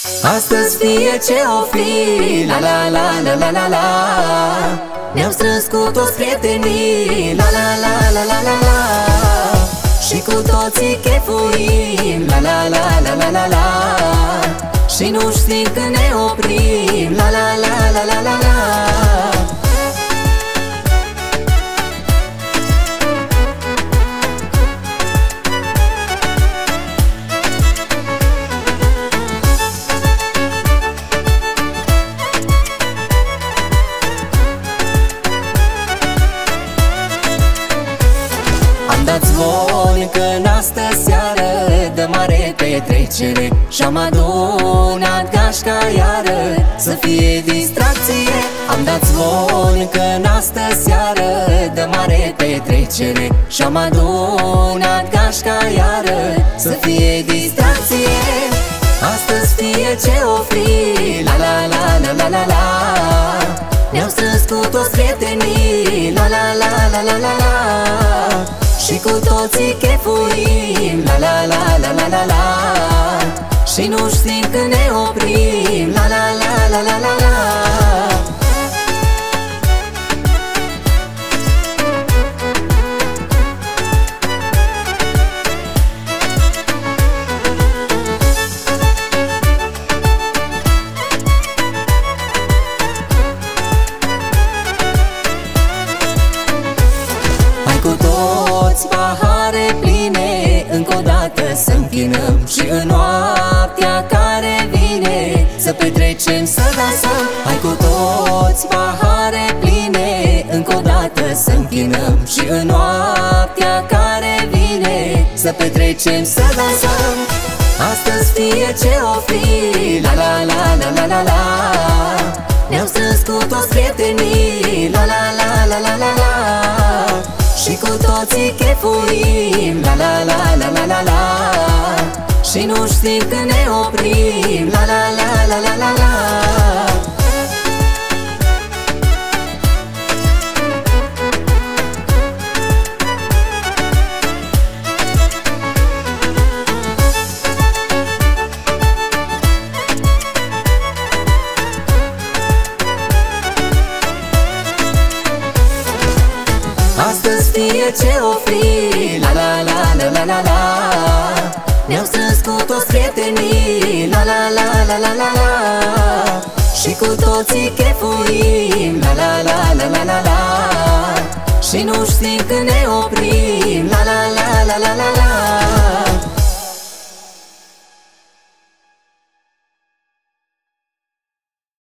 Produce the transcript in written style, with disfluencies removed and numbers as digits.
Astăzi fie ce o fi, la la la la la la la, ne-am strâns cu toți prietenii, la la la la la la la, și cu toții chefuim, la la la la la la la, și nu știm când ne oprim, la la la la la la la. Am dat zvon că în astă seară de mare petrecere și-am adunat gașca iară să fie distracție. Am dat zvon că în astă seară de mare petrecere și-am adunat gașca iară să fie distracție. Astăzi fie ce o fi, la la la la la la la, ne-am strâns cu toți prietenii, la la la la la la la, și cu toții chefuim, la la la la la la la, și nu știm când ne oprim, la la la la la la la. Pahare pline, încă o dată să închinăm, și în noaptea care vine să petrecem, să dansăm. Hai cu toți pahare pline, încă o dată să închinăm, și în noaptea care vine să petrecem, să dansăm. Astăzi fie ce o fi, la la la la la la la, ne-am strâns cu toți prietenii, la la la la la la la, și cu toții chefuim, la la la la la la la, și nu știm când ne oprim, la la la la la la la. Astăzi fie ce o fi, la la la la la la la, ne-am strâns cu toți prietenii, la la la la la la la, și cu toții chefuim, la la la la la la la, și nu știm când ne